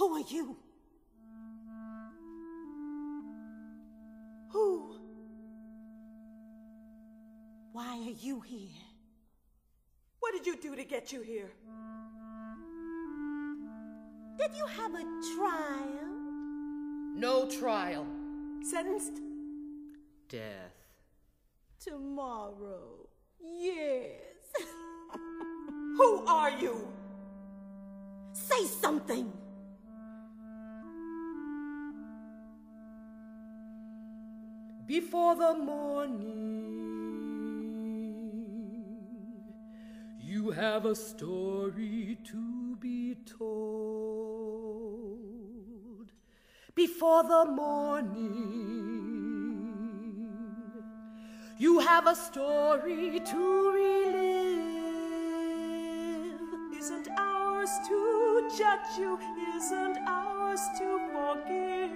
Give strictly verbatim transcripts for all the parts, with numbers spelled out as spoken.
Who are you? Who? Why are you here? What did you do to get you here? Did you have a trial? No trial. Sentenced? Death. Tomorrow. Yes. Who are you? Say something. Before the morning, you have a story to be told. Before the morning, you have a story to relive. Isn't ours to judge you? Isn't ours to forgive?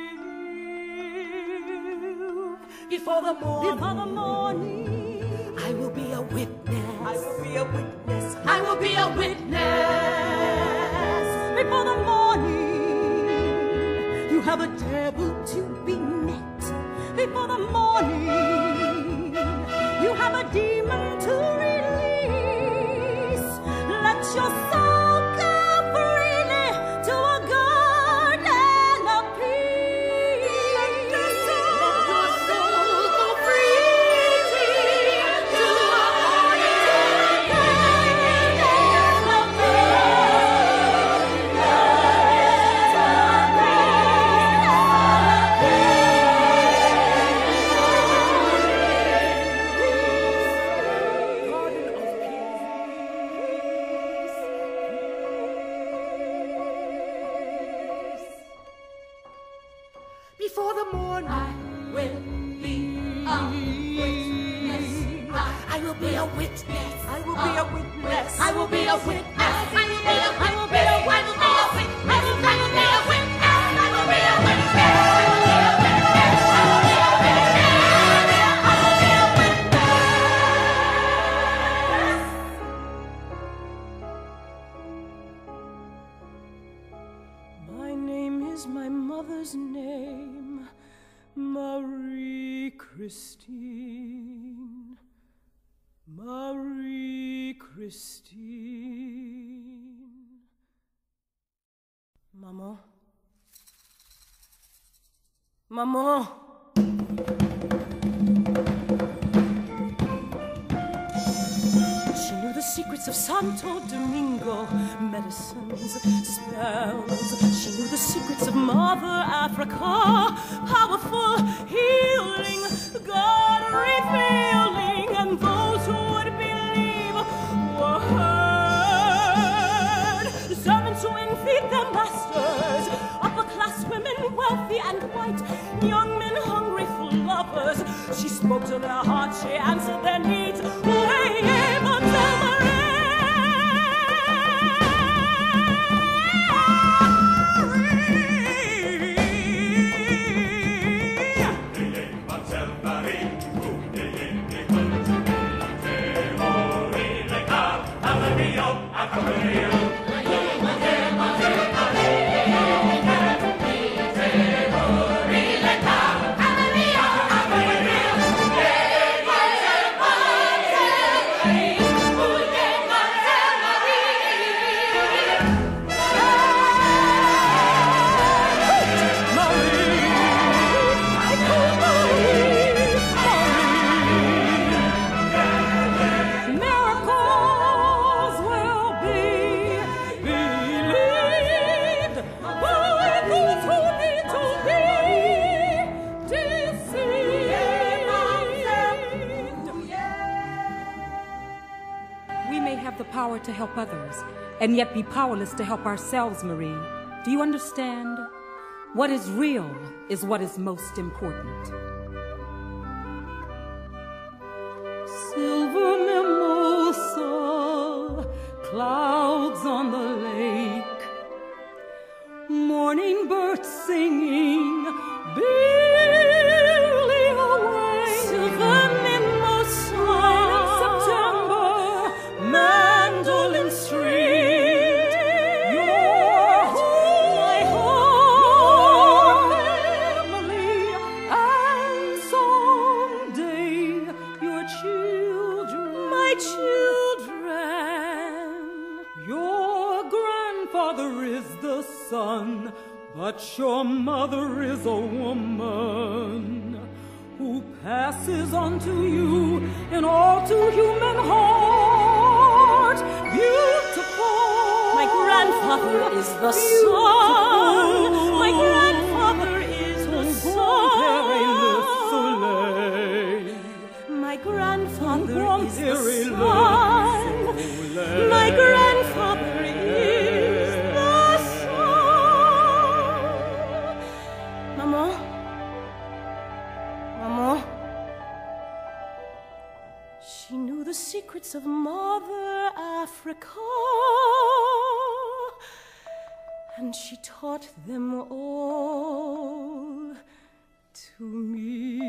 Before the morning, Before the morning, I will be a witness. I will be a witness. I will be a witness. before the morning, you have a devil to be met. Before the morning, you have a demon to release. Let your soul go freely to a garden of peace. Let your soul go freely to a garden of Before the morning, I will be a witness. I will be a witness. I will be a witness. I will be a witness. I will be a witness. I will be a witness. I will be a witness. I will be a witness. I will be a witness. My name is my mother's name, Marie Christine. Marie Christine. Maman. Maman. She knew the secrets of Santo Domingo, medicines, spells. She knew the secrets of Mother Africa, powerful, healing, God revealing, and those who would believe were heard. Servants who feed their masters, upper class women, wealthy and white, young men hungry for lovers. She spoke to their hearts, she answered their needs. Way able to to help others, and yet be powerless to help ourselves, Marie. Do you understand? What is real is what is most important. Silver mimosa, clouds on the lake, morning birds singing, barely awake. Silver mimosa, September, mandolin string, your home I the sun, but your mother is a woman who passes on to you in all too human heart. Beautiful. My grandfather is the sun. My grandfather is the sun. My grandfather is the sun. My grandfather is the sun. Maman? Maman? She knew the secrets of Mother Africa, and she taught them all to me.